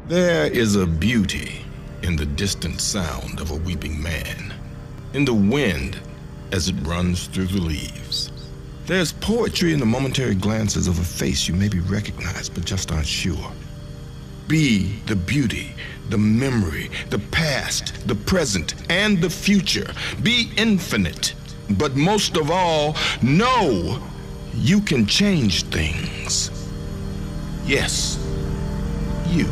There is a beauty in the distant sound of a weeping man, in the wind as it runs through the leaves. There's poetry in the momentary glances of a face you maybe recognize but just aren't sure. Be the beauty, the memory, the past, the present, and the future. Be infinite, but most of all, know you can change things. Yes, you.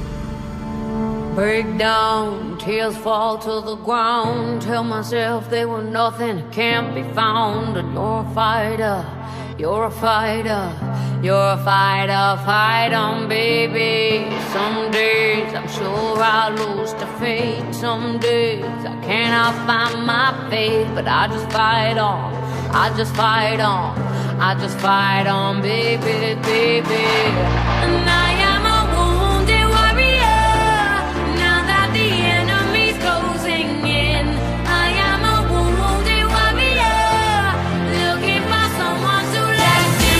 Break down, tears fall to the ground. Tell myself they were nothing, can't be found. And you're a fighter, you're a fighter, you're a fighter, fight on, baby. Some days I'm sure I'll lose to fate. Some days I cannot find my faith, but I just fight on, I just fight on, I just fight on, baby, baby. And I am a wounded warrior, now that the enemy's closing in. I am a wounded warrior, looking for someone to let me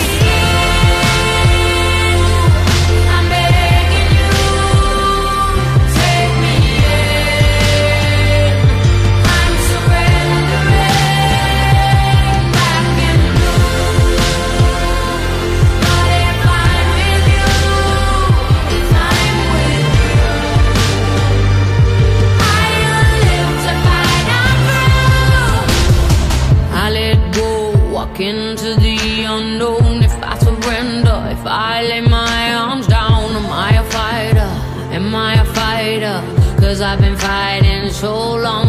in. I'm begging you, take me in. I'm surrendering back in blue. But if I'm with you, if I'm with you, I'll live to fight on through. I let go, walk into the unknown. If I surrender, if I lay my arms down, am I a fighter? Am I a fighter? 'Cause I've been fighting so long.